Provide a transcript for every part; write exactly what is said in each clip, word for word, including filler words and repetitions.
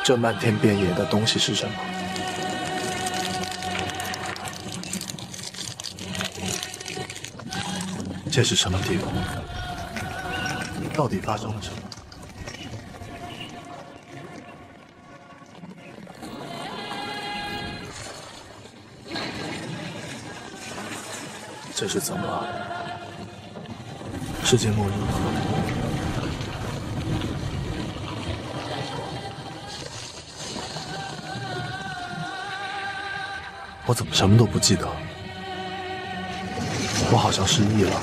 这漫天遍野的东西是什么？这是什么地方？到底发生了什么？这是怎么了？世界末日吗？我怎么什么都不记得？我好像失忆了。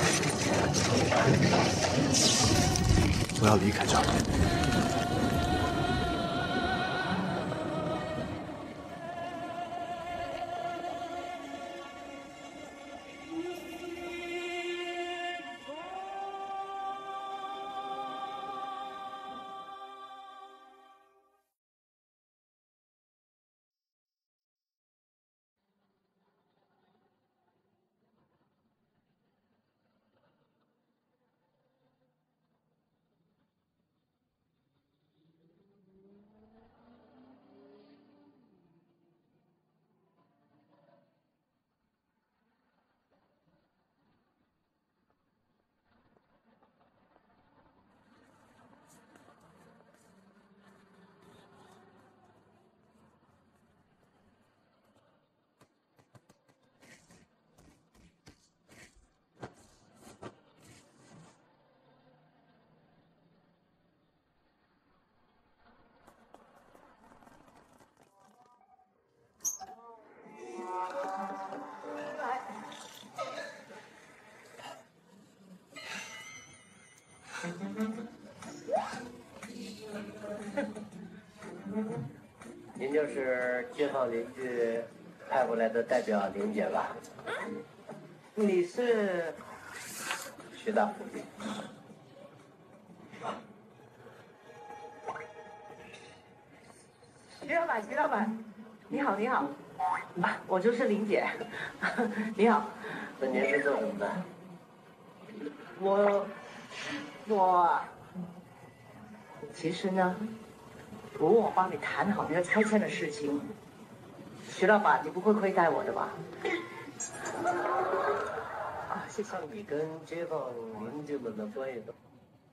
我要离开这儿。 您就是街坊邻居派过来的代表林姐吧？你是徐大夫。 徐老板，徐老板，你好，你好，啊，我就是林姐，你好。 那您是做什么的？ 我，我，其实呢，不我帮你谈好那个拆迁的事情。徐老板，你不会亏待我的吧？啊，谢谢。 你跟街坊邻居们的关系都……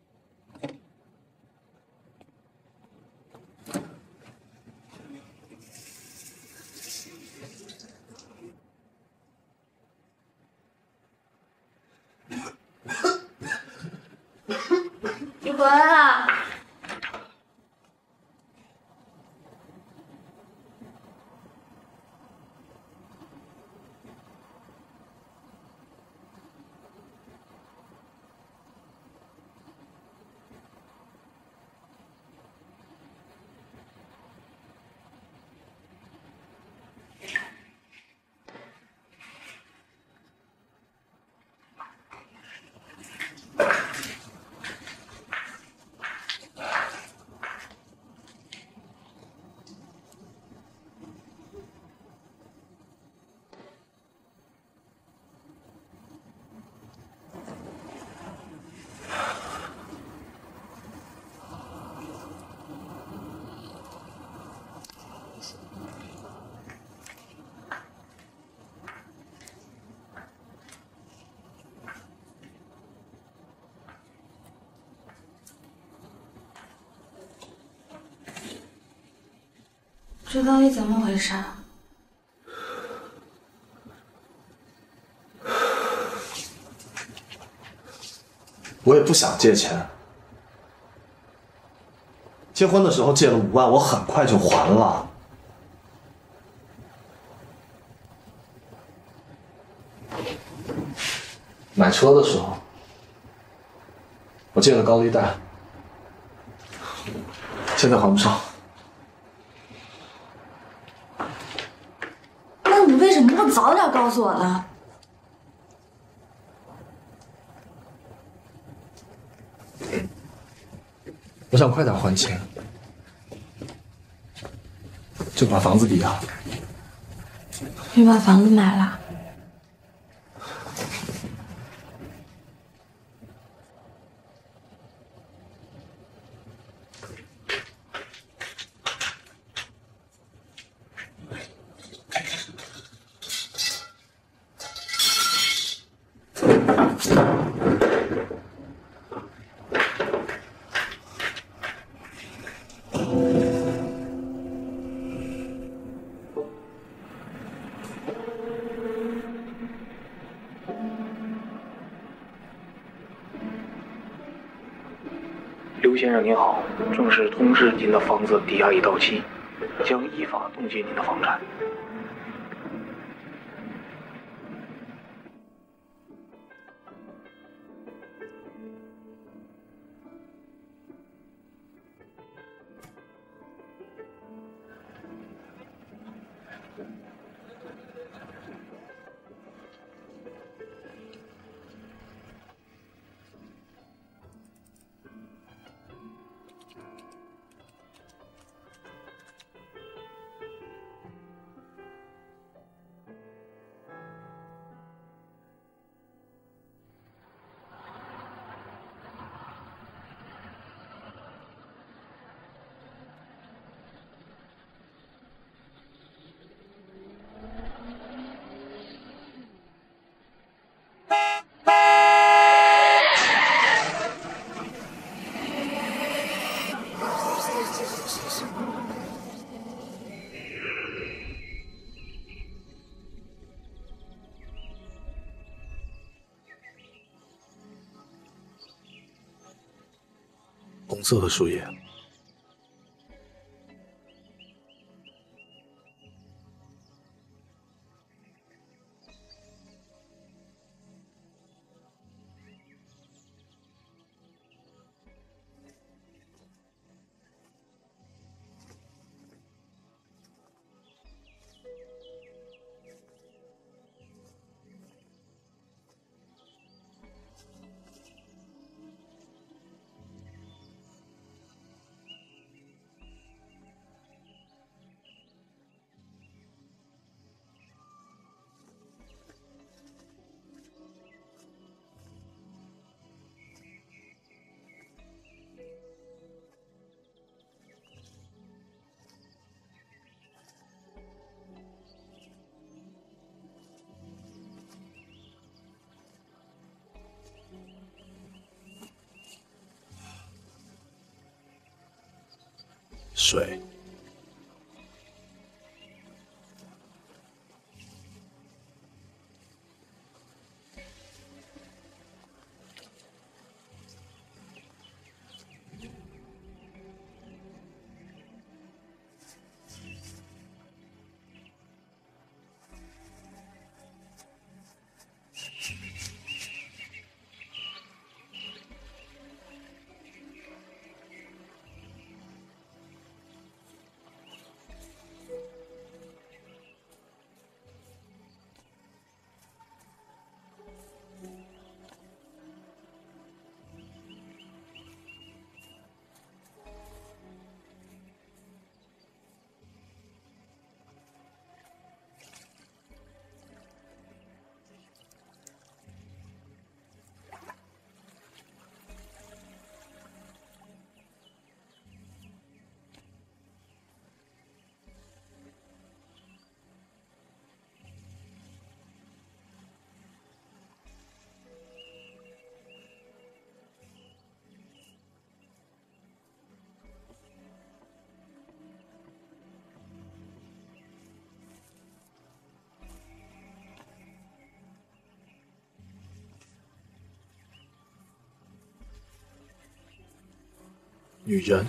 你回来了。这到底怎么回事？ 我也不想借钱。结婚的时候借了五万，我很快就还了。买车的时候，我借了高利贷，现在还不上。 那你为什么不早点告诉我呢？ 我想快点还钱，就把房子抵押。 你把房子买了？ 刘先生您好，正是通知您的房子抵押已到期，将依法冻结您的房产。 红色的树叶，水。女人，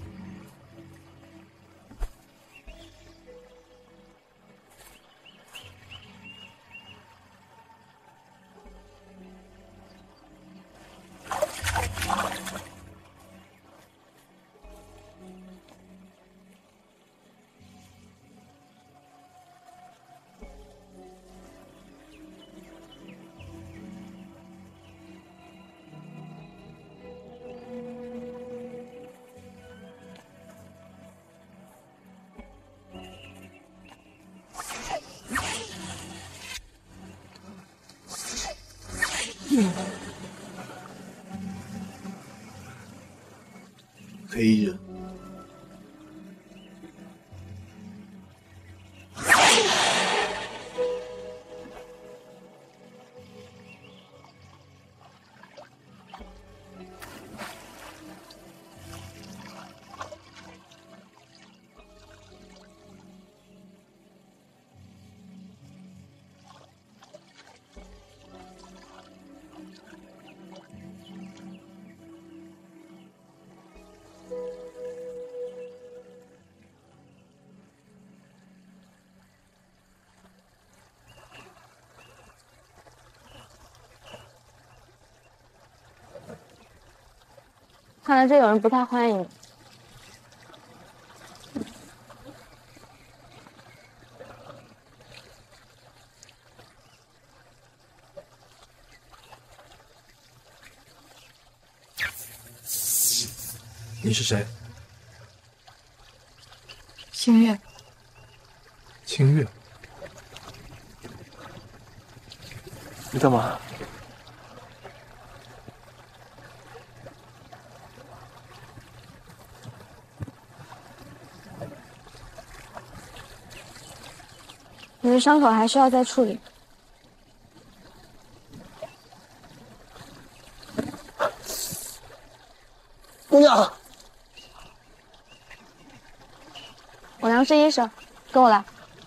黑人， 看来这有人不太欢迎你。 你是谁？ 星月。 清月。你干嘛？ 你的伤口还需要再处理。 姑娘， 我娘是医生，跟我来。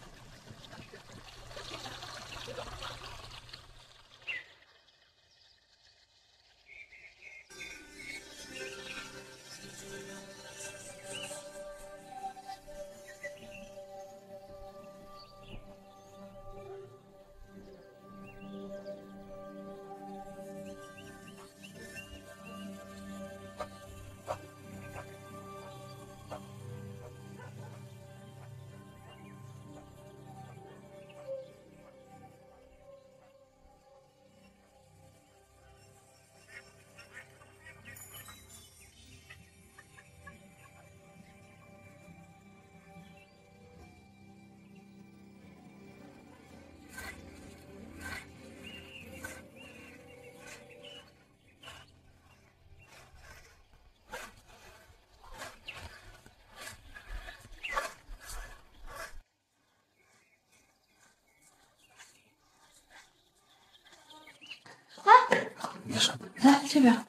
没事。 来这边。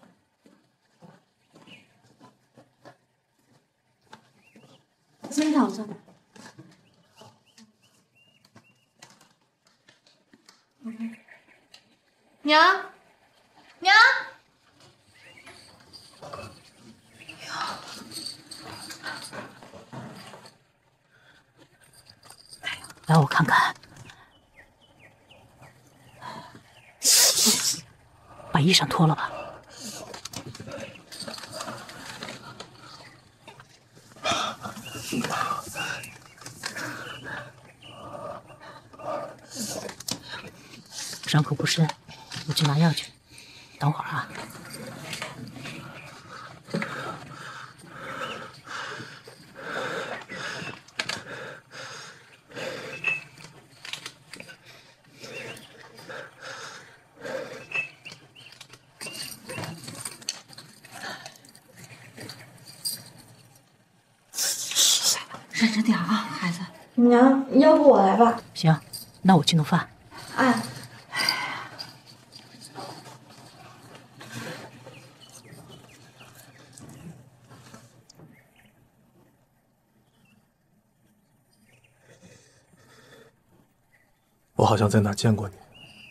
先躺下。娘，娘。 来，我看看。把衣裳脱了吧。伤口不深，我去拿药去。等会儿啊。 忍着点啊，孩子。娘，要不我来吧？ 行，那我去弄饭。 哎。 我好像在哪见过你。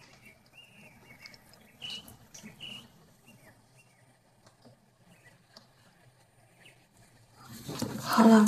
好了。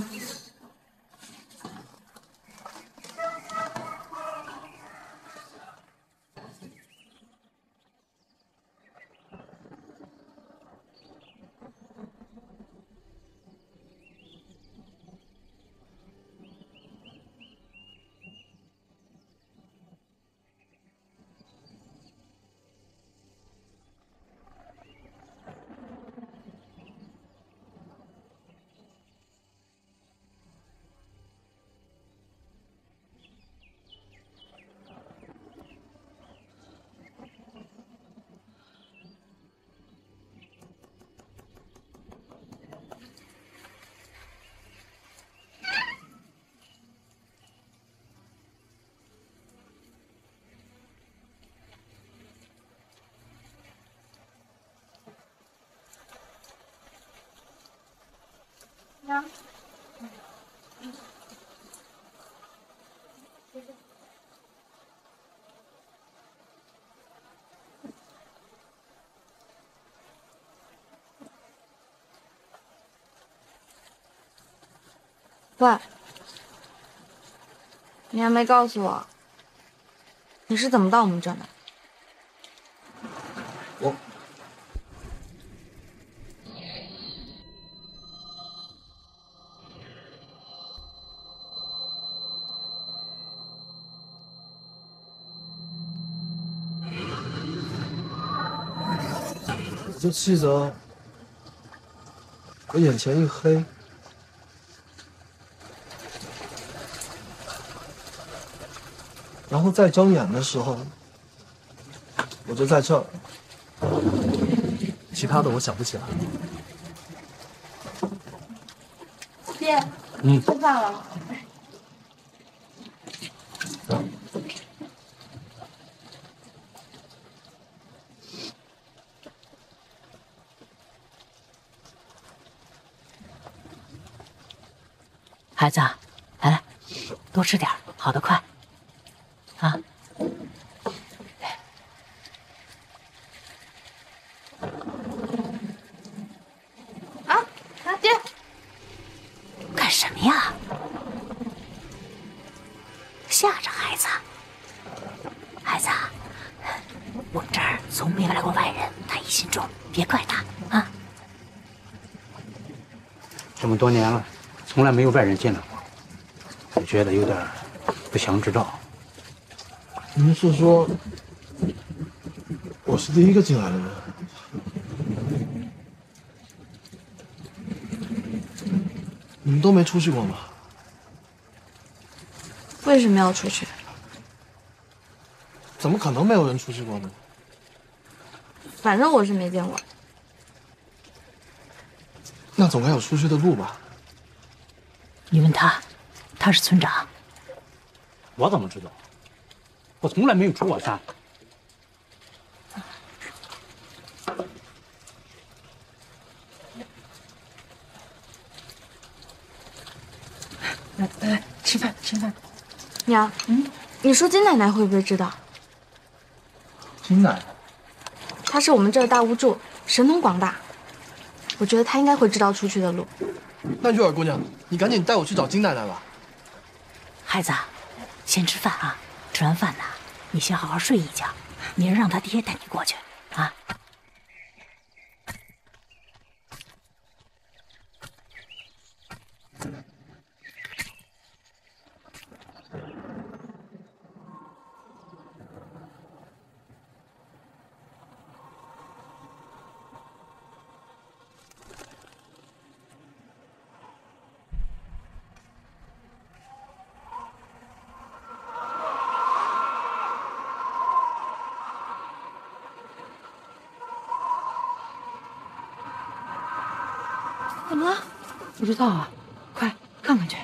娘。 喂，你还没告诉我，你是怎么到我们这儿的？ 我就气着我眼前一黑，然后再睁眼的时候，我就在这儿。其他的我想不起来。 爹， 嗯， 吃饭了。 孩子，来来，多吃点，好得快。啊。 啊啊，爹， 干什么呀？吓着孩子。孩子，我们这儿从没来过外人，他疑心重，别怪他啊。 这么多年了，从来没有外人进来过，我觉得有点不祥之兆。 您是说我是第一个进来的人？你们都没出去过吗？ 为什么要出去？ 怎么可能没有人出去过呢？ 反正我是没见过。 那总该有出去的路吧？ 你问他，他是村长。 我怎么知道？我从来没有出过山。 来来来，吃饭吃饭。 娘，嗯，你说金奶奶会不会知道？ 金奶奶， 她是我们这儿大巫祝，神通广大。我觉得她应该会知道出去的路。 那月儿姑娘，你赶紧带我去找金奶奶吧。 孩子，先吃饭啊！吃完饭呢，你先好好睡一觉，明儿让他爹带你过去啊。 怎么了？ 不知道啊，快看看去。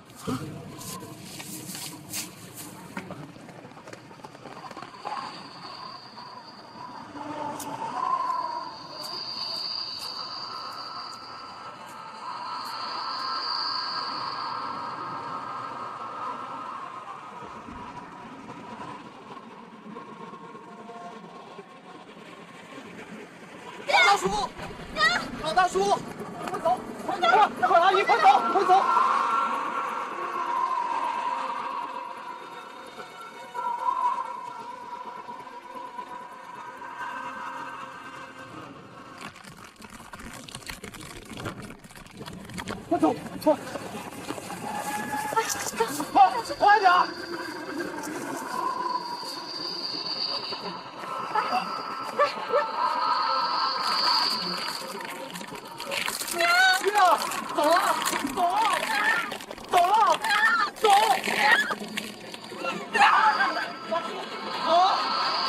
大叔，老大叔，快走，快走！大快阿姨，快走，快走！快走，快！快，快点！走了，走了，走了，走！走！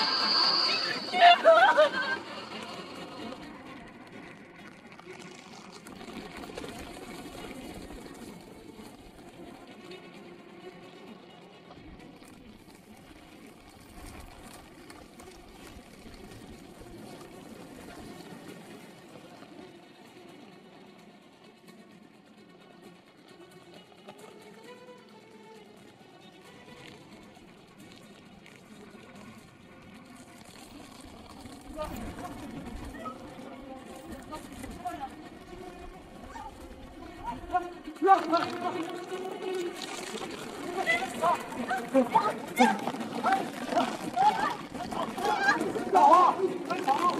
走啊！快走！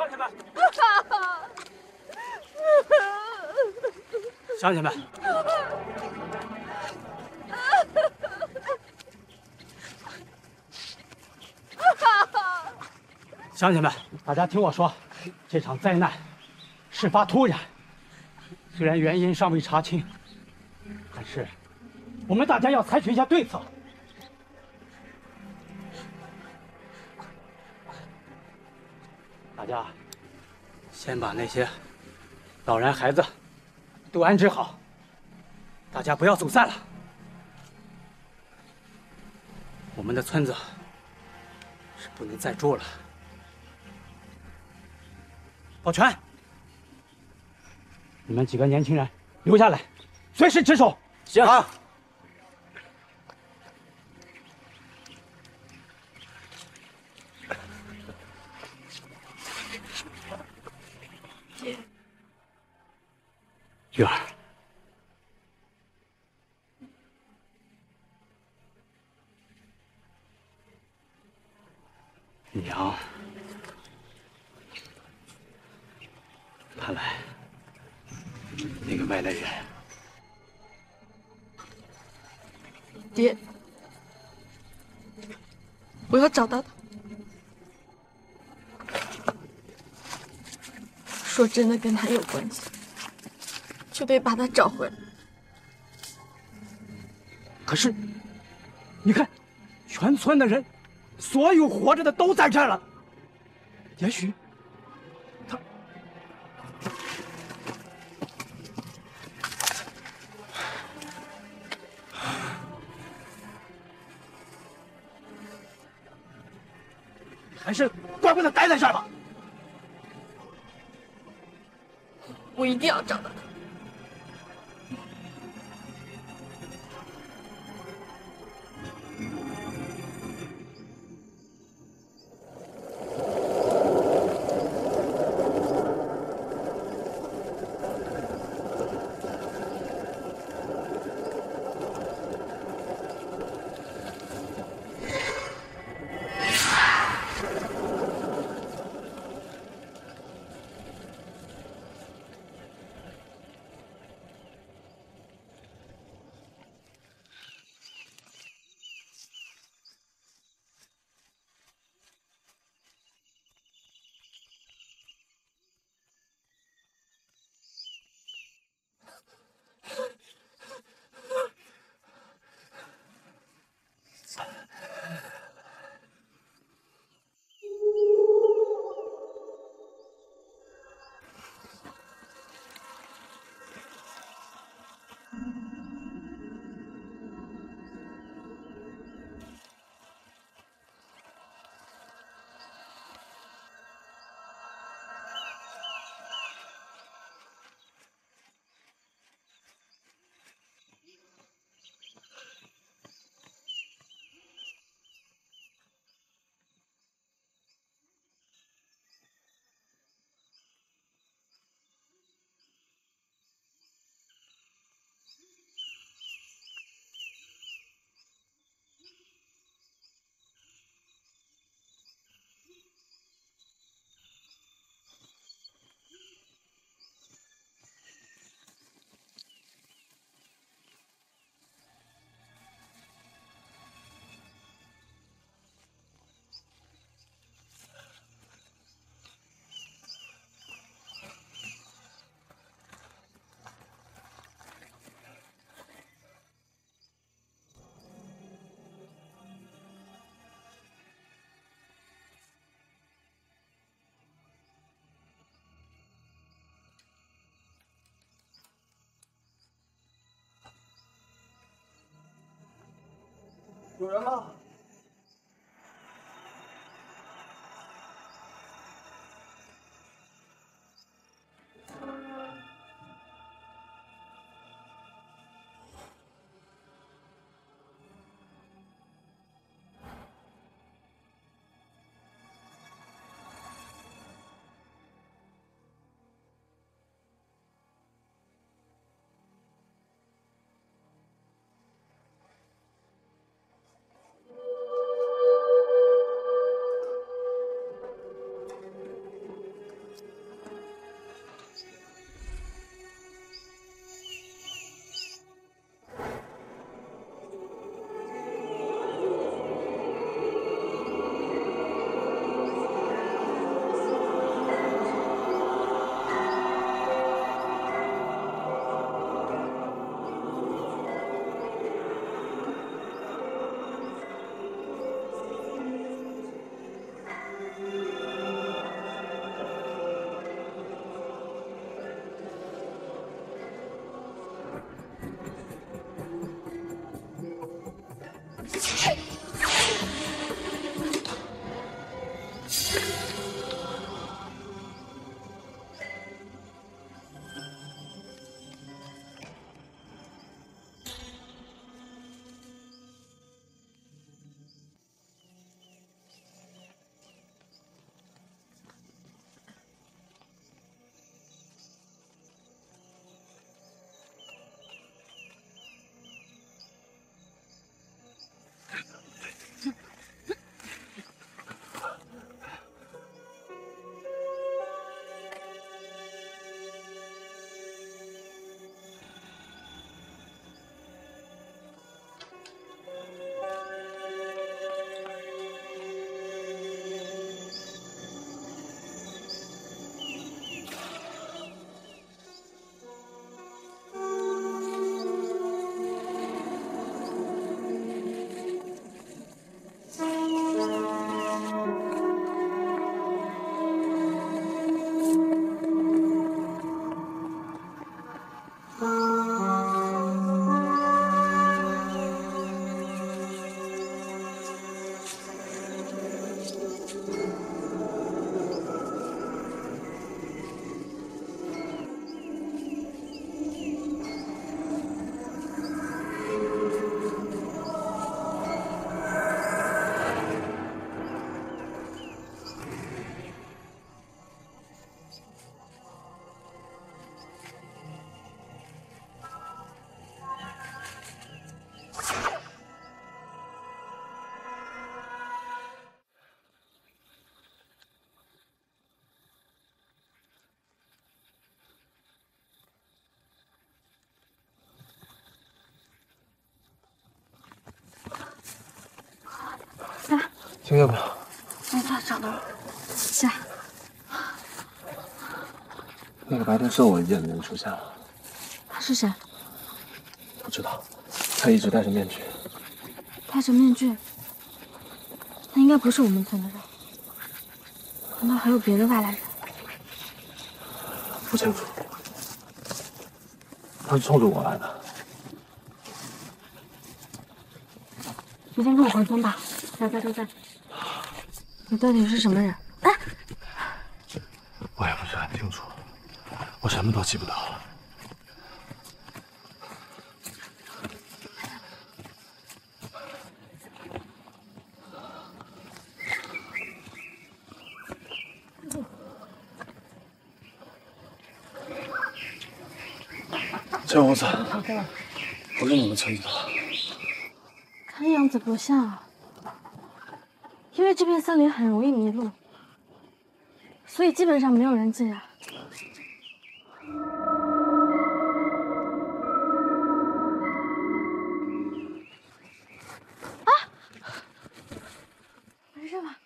亲们，乡亲们，乡亲们，大家听我说，这场灾难事发突然，虽然原因尚未查清，但是我们大家要采取一下对策。大家先把那些老人孩子都安置好，大家不要走散了。我们的村子是不能再住了。保全，你们几个年轻人留下来，随时值守。行。啊。玉儿，娘，看来那个外来人， 爹，我要找到他。说真的跟他有关系，就得把他找回来。 可是，你看，全村的人，所有活着的都在这儿了。也许，他，还是乖乖的待在这儿吧。 我一定要找到他。 有人吗？ 听见没有？ 没错，找到了。起来。 那个白天射我一箭的人出现了。 他是谁？ 不知道，他一直戴着面具。 戴着面具，那应该不是我们村的人。难道还有别的外来人？ 不清楚。他是冲着我来的。 你先跟我回村吧，大家都在。你到底是什么人？哎， 我也不是很清楚，我什么都记不得了。这屋子不是你们村子的。 看样子不像啊，因为这片森林很容易迷路，所以基本上没有人进来。啊，没事吧？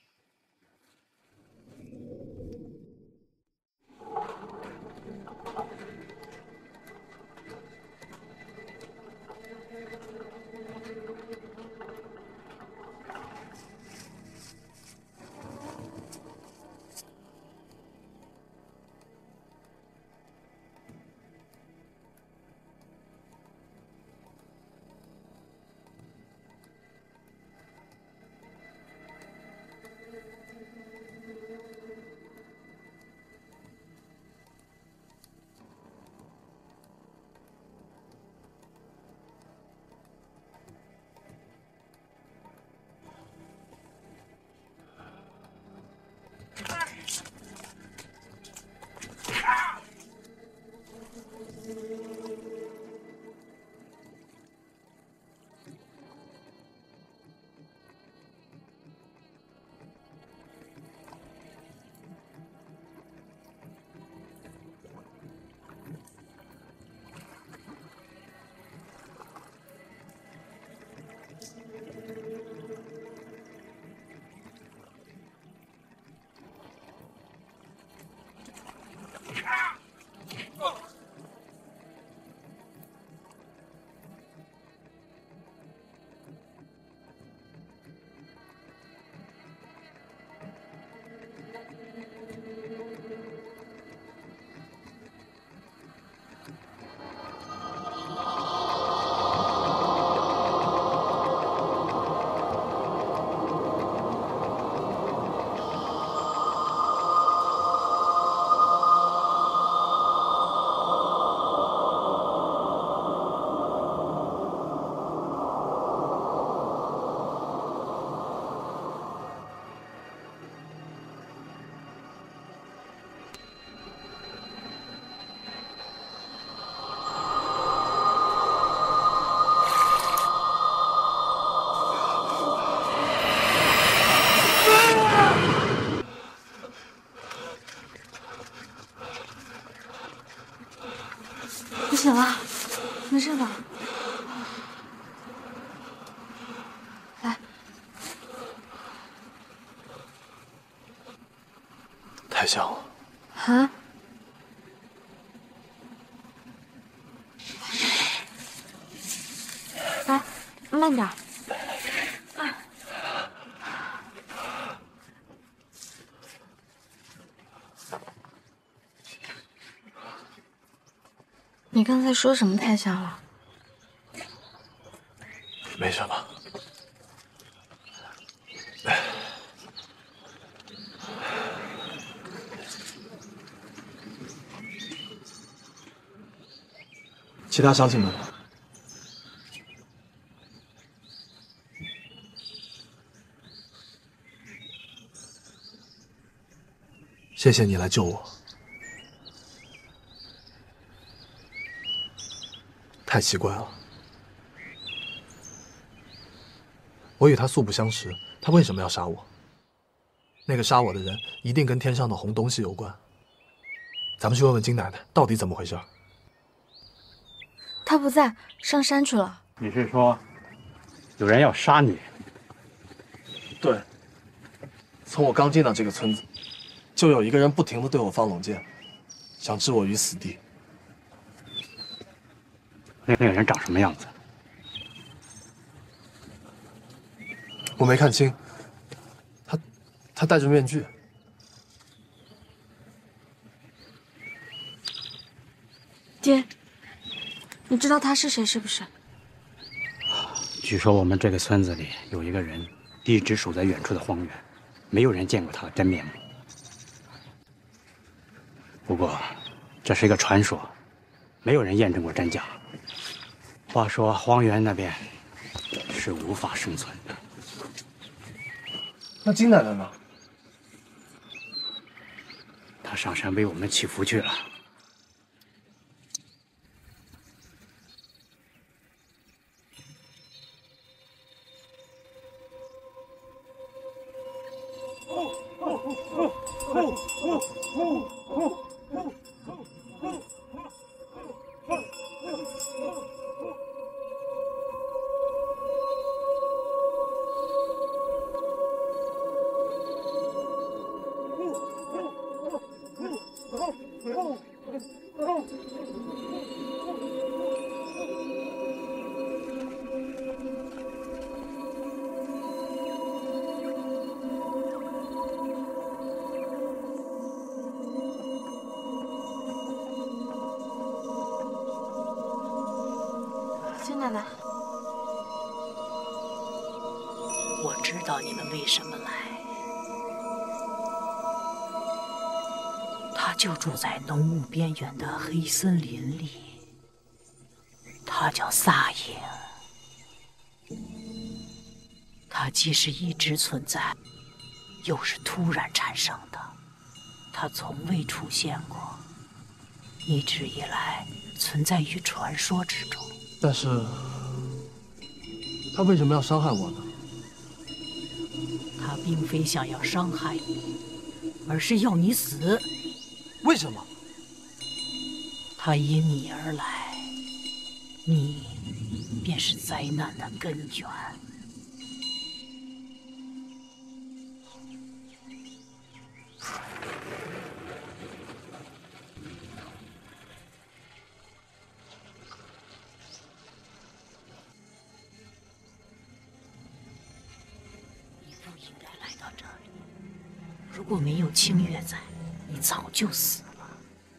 你醒了，没事吧？来， 太像了。 啊？来，慢点。你刚才说什么太像了？ 没什么。其他乡亲们呢？谢谢你来救我。太奇怪了，我与他素不相识，他为什么要杀我？那个杀我的人一定跟天上的红东西有关。咱们去问问金奶奶，到底怎么回事？ 他不在，上山去了。 你是说，有人要杀你？ 对。 从我刚进到这个村子，就有一个人不停地对我放冷箭，想置我于死地。 那那个人长什么样子？ 我没看清，他他戴着面具。 爹，你知道他是谁是不是？ 据说我们这个村子里有一个人一直守在远处的荒原，没有人见过他的真面目。不过，这是一个传说，没有人验证过真假。话说荒原那边是无法生存的。 那金奶奶呢？ 她上山为我们祈福去了。 金奶奶， 我知道你们为什么来。他就住在浓雾边缘的黑森林里，他叫撒影。他既是一直存在，又是突然产生的。他从未出现过，一直以来存在于传说之中。 但是，他为什么要伤害我呢？ 他并非想要伤害你，而是要你死。 为什么？ 他因你而来，你便是灾难的根源。你不应该来到这里。如果没有清月在，你早就死了。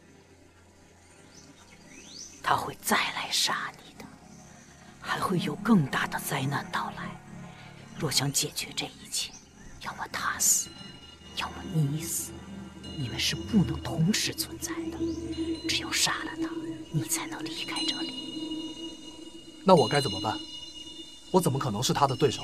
他会再来杀你的，还会有更大的灾难到来。若想解决这一切，要么他死，要么你死，你们是不能同时存在的。只有杀了他，你才能离开这里。 那我该怎么办？我怎么可能是他的对手？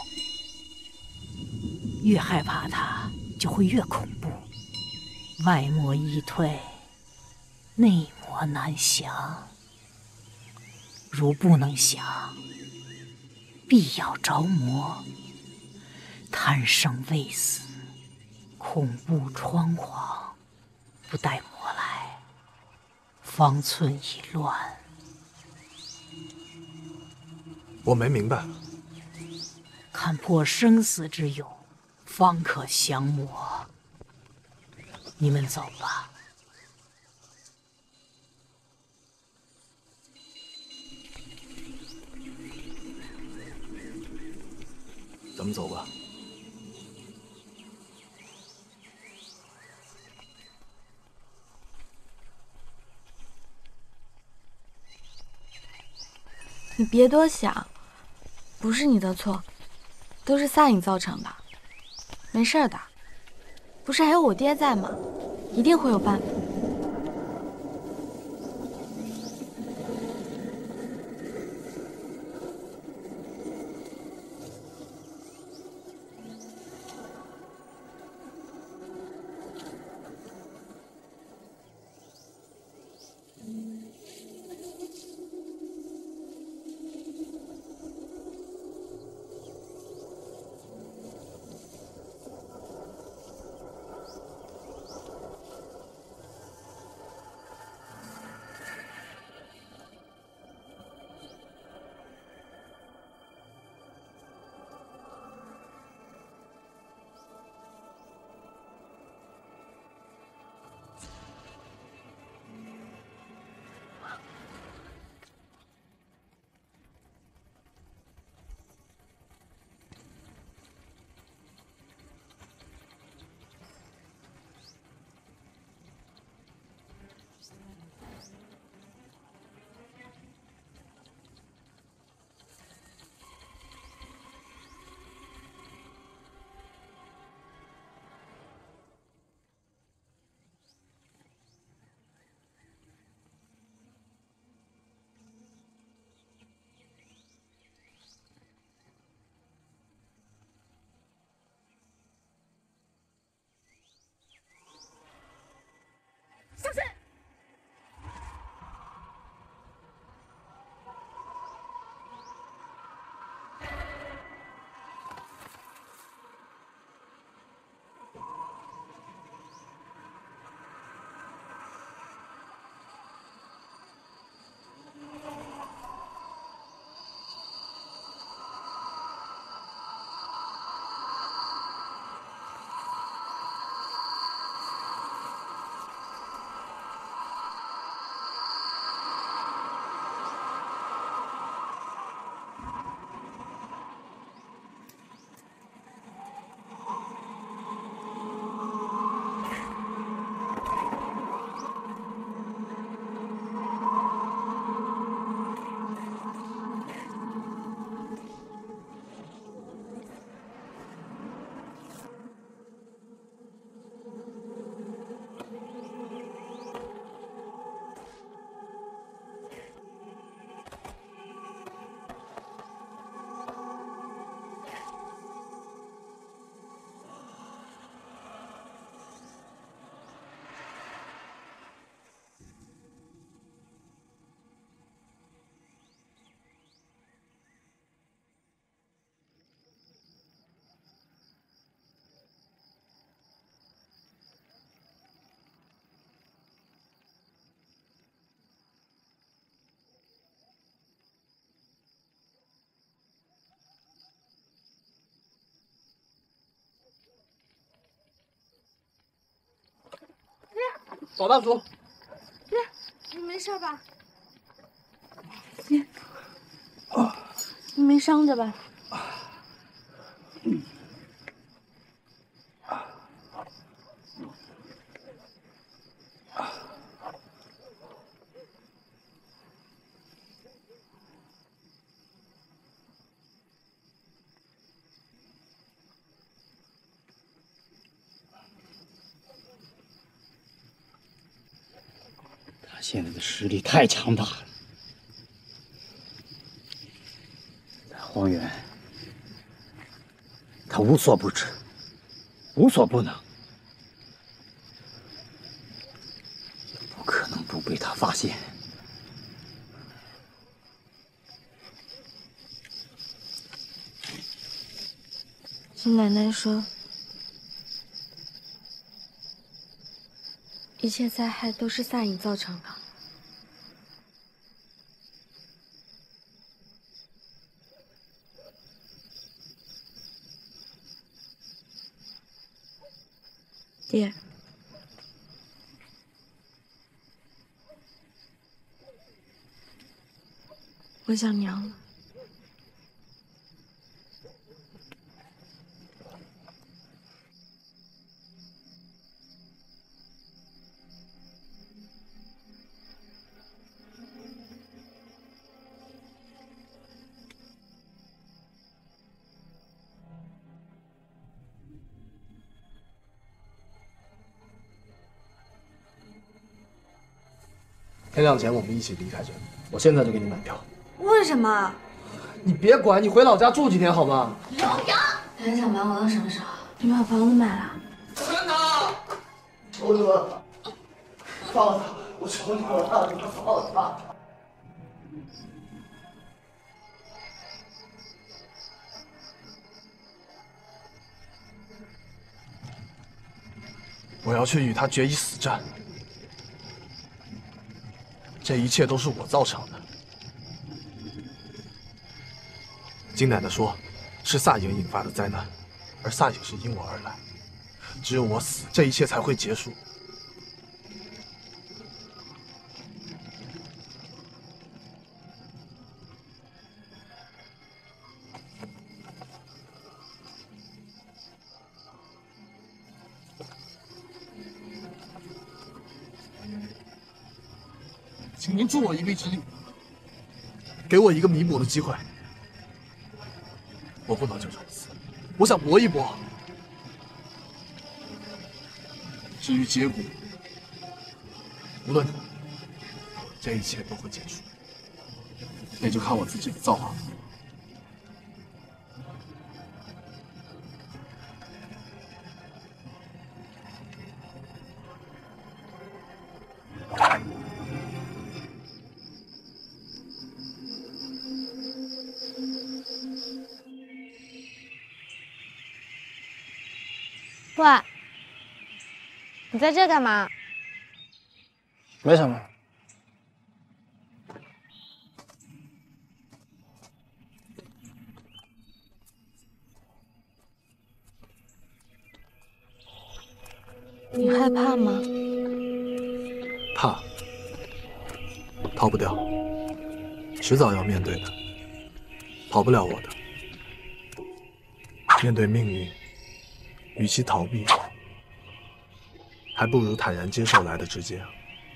越害怕他，就会越恐怖。外魔易退，内魔难降。如不能降，必要着魔。贪生畏死，恐怖猖狂，不待魔来，方寸已乱。 我没明白。 看破生死之勇，方可降魔。你们走吧。 咱们走吧。 你别多想，不是你的错，都是撒影造成的，没事的。不是还有我爹在吗？一定会有办法。 老大叔， 爹，你没事吧？ 爹，你没伤着吧？ 嗯。 他现在的实力太强大了，在荒原，他无所不知，无所不能，不可能不被他发现。 金奶奶说，一切灾害都是萨影造成的。爹，我想娘了。 天亮前我们一起离开这里，我现在就给你买票。 为什么？ 你别管，你回老家住几天好吗？ 刘平，还想瞒我到什么时候？你把房子买了？ 真的？求你了，放他！我求你了，你放他！我要去与他决一死战。 这一切都是我造成的。金奶奶说，是萨影引发的灾难，而萨影是因我而来。只有我死，这一切才会结束。请您助我一臂之力，给我一个弥补的机会。我不能就这么死，我想搏一搏。至于结果，无论怎么，这一切都会结束，那就看我自己的造化了。 喂，你在这干嘛？ 没什么。 你害怕吗？ 怕，逃不掉，迟早要面对的，跑不了我的。面对命运。 与其逃避，还不如坦然接受来的直接。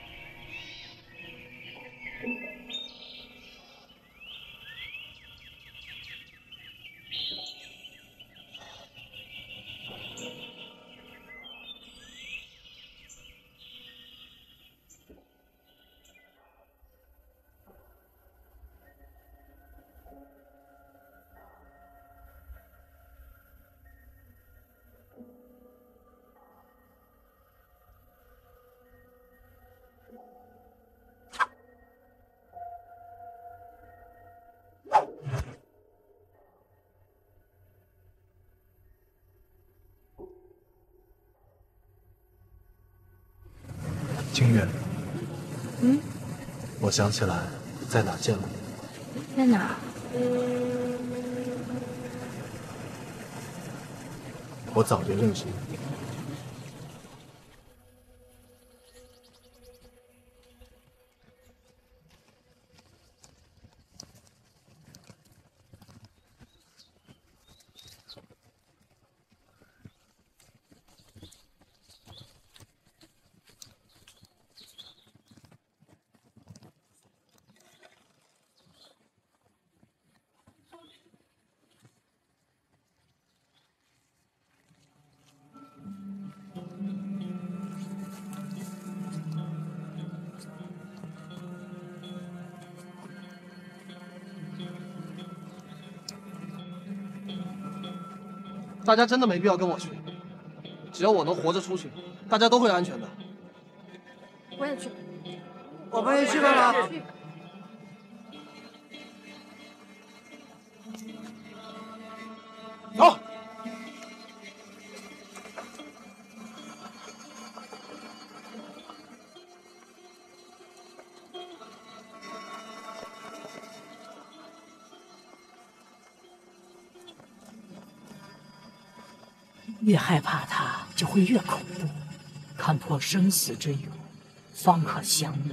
清月， 嗯， 我想起来在哪见过你。 在哪？ 我早就认识你。 大家真的没必要跟我去。只要我能活着出去，大家都会安全的。 我也去。 我们也去吧，老。走。 越害怕它，就会越恐怖。看破生死之忧，方可享乐。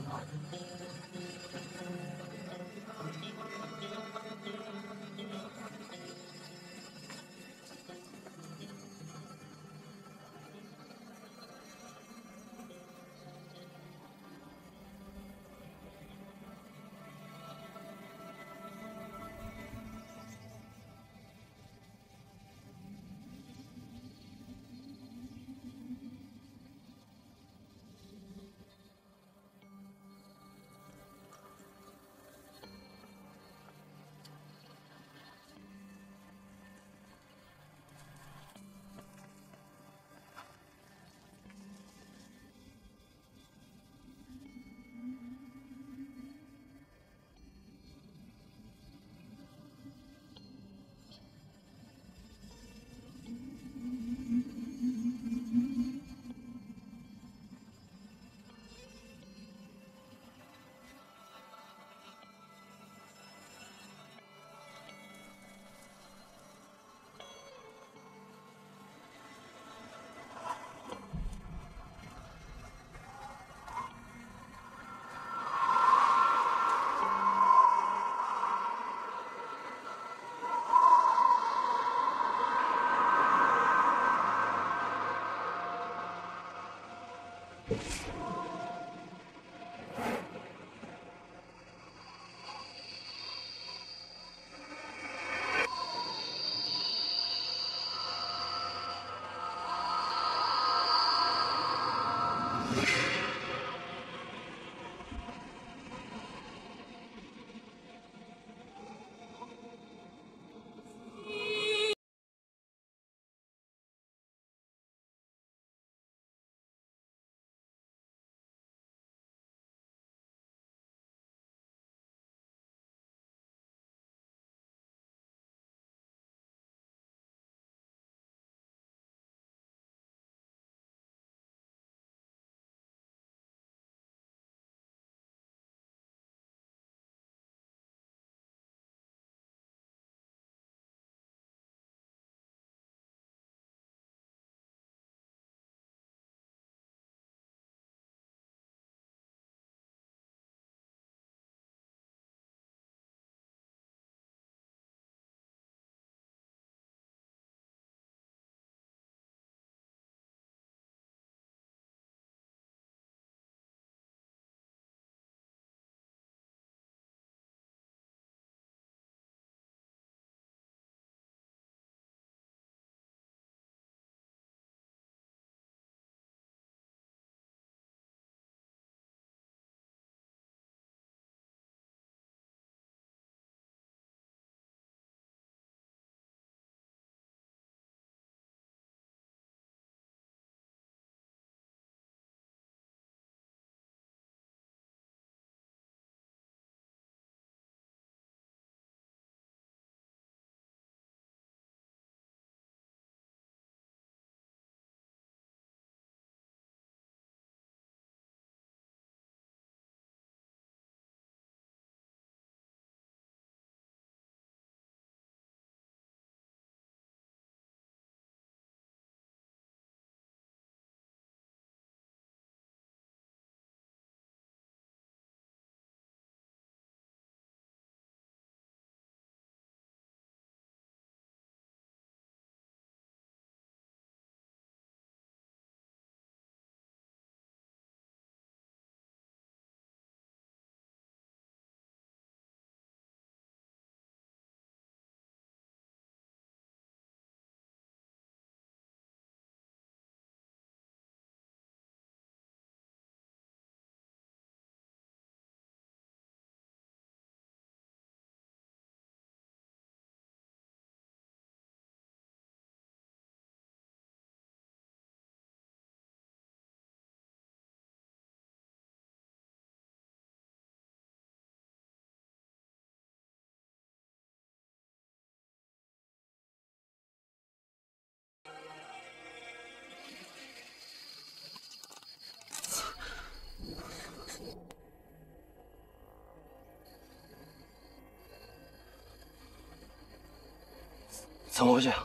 怎么回事？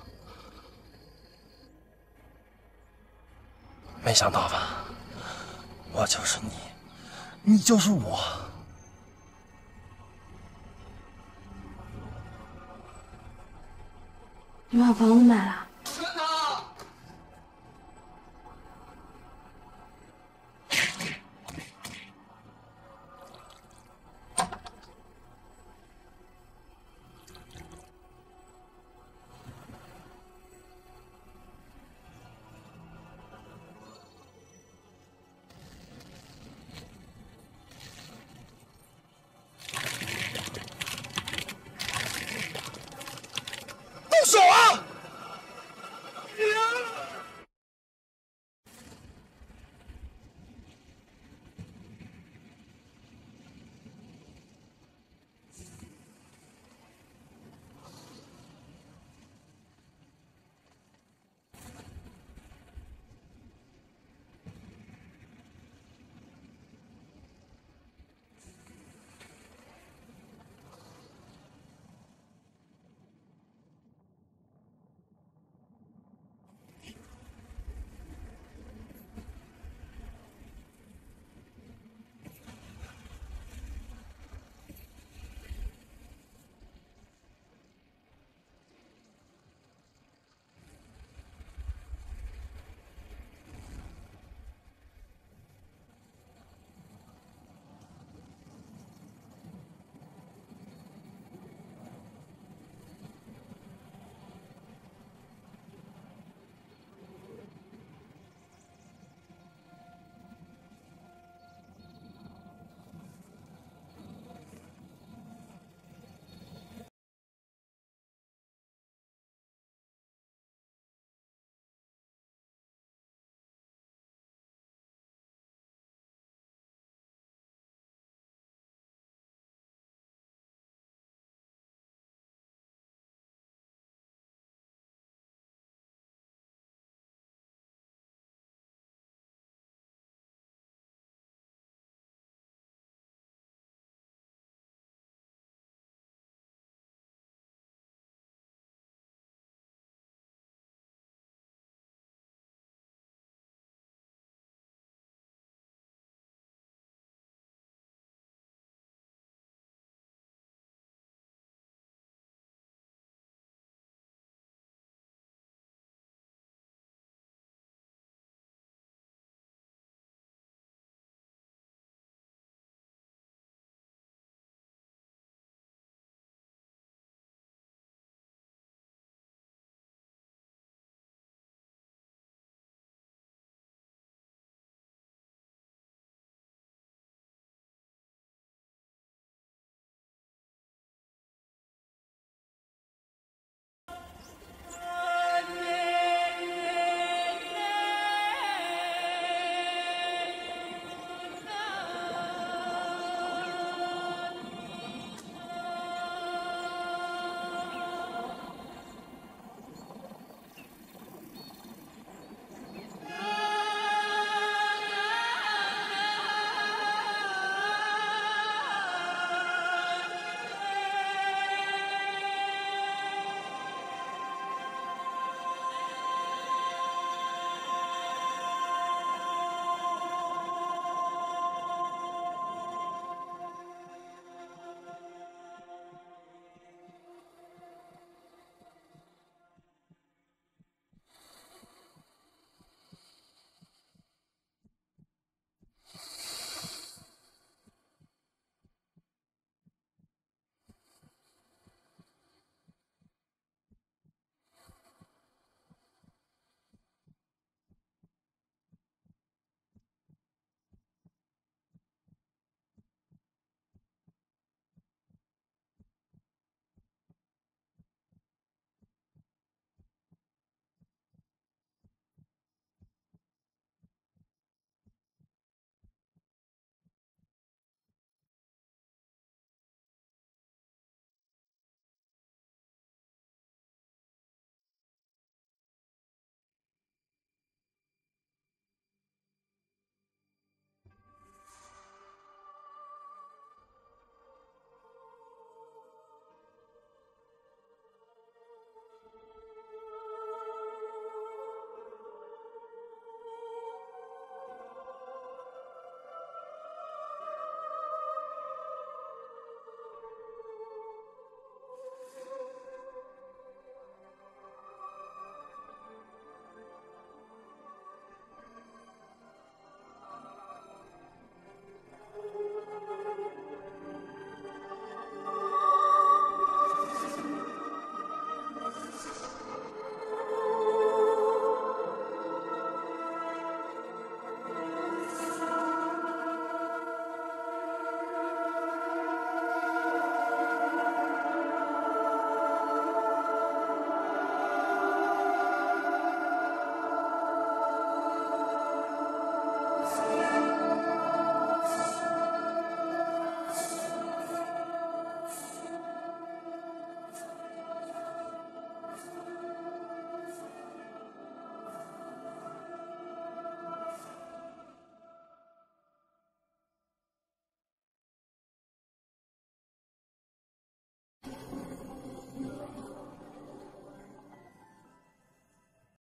没想到吧？我就是你，你就是我。 你把房子买了？